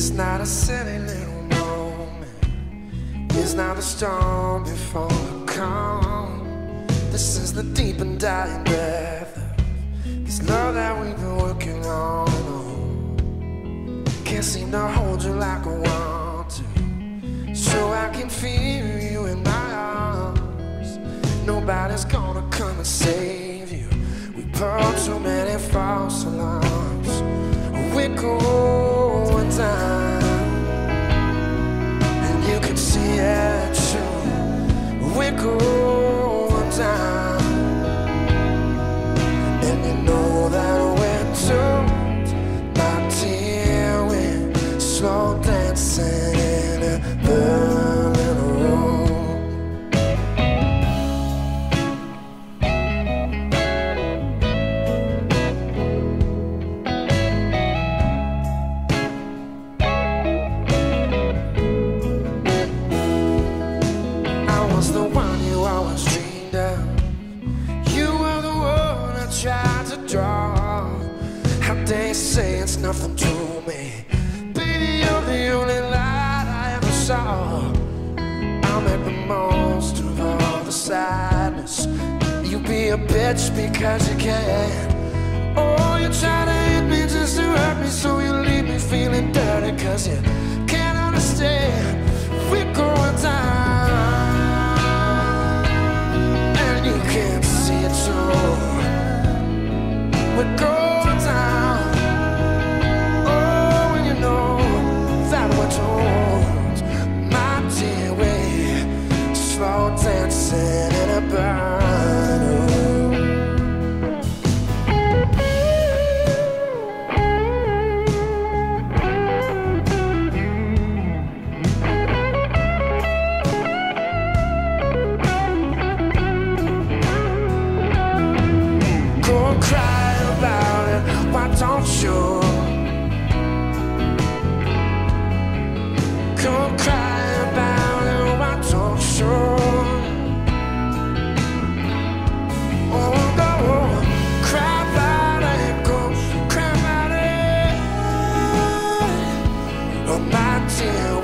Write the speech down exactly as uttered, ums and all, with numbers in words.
It's not a silly little moment. It's not a storm before the calm. This is the deep and dying breath of this love that we've been working on and on. Can't seem to hold you like I want to, so I can feel you in my arms. Nobody's gonna come and save you. We pulled too many false alarms. We're going down, and you can see it too. We're going down, and you know that we're doomed. My dear, we're slow dancing in a burning room. The one you always dreamed of. You were the one I tried to draw. How they say it's nothing to me. Baby, you're the only light I ever saw. I'll make the most of all the sadness. You be a bitch because you can. Oh, you try to hit me just to hurt me, so you leave me feeling dirty, cause you can't understand. We're going down, we're going down. Oh, and you know that we're told, my dear, we're slow dancing in a burning room. Go cry about it, why don't you? Go cry about it, why don't you? Oh, go cry about it, go cry about it. Oh, my dear.